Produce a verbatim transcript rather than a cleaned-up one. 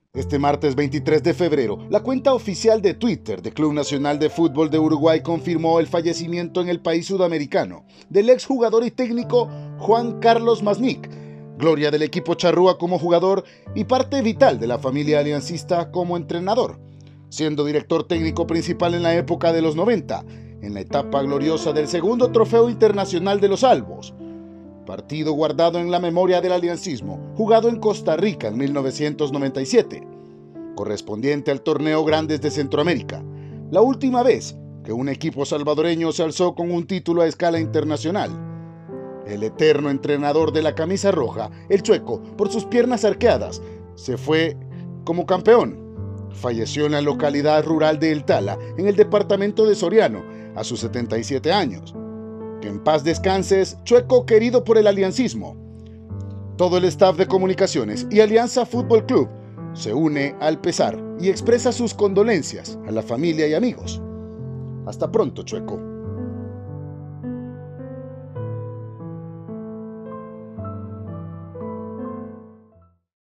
Este martes veintitrés de febrero, la cuenta oficial de Twitter del Club Nacional de Fútbol de Uruguay confirmó el fallecimiento en el país sudamericano del exjugador y técnico Juan Carlos Masnic, gloria del equipo charrúa como jugador y parte vital de la familia aliancista como entrenador, siendo director técnico principal en la época de los noventa, en la etapa gloriosa del segundo trofeo internacional de los Albos, partido guardado en la memoria del aliancismo, jugado en Costa Rica en mil novecientos noventa y siete, correspondiente al torneo Grandes de Centroamérica, la última vez que un equipo salvadoreño se alzó con un título a escala internacional. El eterno entrenador de la camisa roja, el Chueco, por sus piernas arqueadas, se fue como campeón. Falleció en la localidad rural de El Tala, en el departamento de Soriano, a sus setenta y siete años. Que en paz descanses, Chueco querido por el aliancismo. Todo el staff de comunicaciones y Alianza Fútbol Club se une al pesar y expresa sus condolencias a la familia y amigos. Hasta pronto, Chueco.